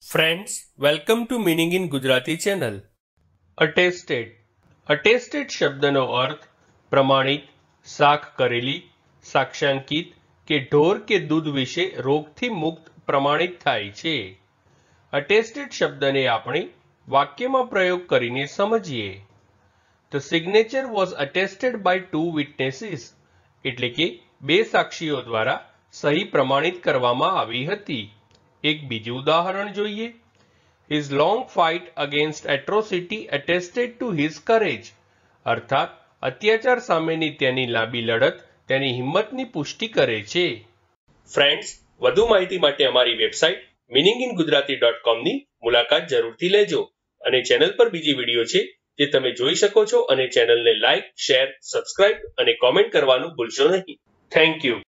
Friends, welcome to Meaning in Gujarati channel. Attested શબ્દનો અર્થ પ્રમાણિત, સાખ કરેલી, સાક્ષાંકિત કે ઢોર કે દૂધ વિશે રોગથી મુક્ત પ્રમાણિત થાય છે. અટેસ્ટેડ શબ્દને આપણે વાક્યમાં પ્રયોગ કરીને સમજીએ. The signature was attested by two witnesses, એટલે કે બે સાક્ષીઓ દ્વારા સહી પ્રમાણિત કરવામાં આવી હતી. એક બીજું ઉદાહરણ જોઈએ. His long fight against atrocity attested to his courage. અર્થાત અત્યાચાર સામેની તેની લાંબી લડત તેની હિંમતની પુષ્ટિ કરે છે. ફ્રેન્ડ્સ, વધુ માહિતી માટે અમારી વેબસાઇટ meaninginggujarati.com ની મુલાકાત જરૂરથી લેજો અને ચેનલ પર બીજી વિડીયો છે જે તમે જોઈ શકો છો અને ચેનલને લાઈક, શેર, સબસ્ક્રાઇબ અને કોમેન્ટ કરવાનું ભૂલશો નહીં. Thank you.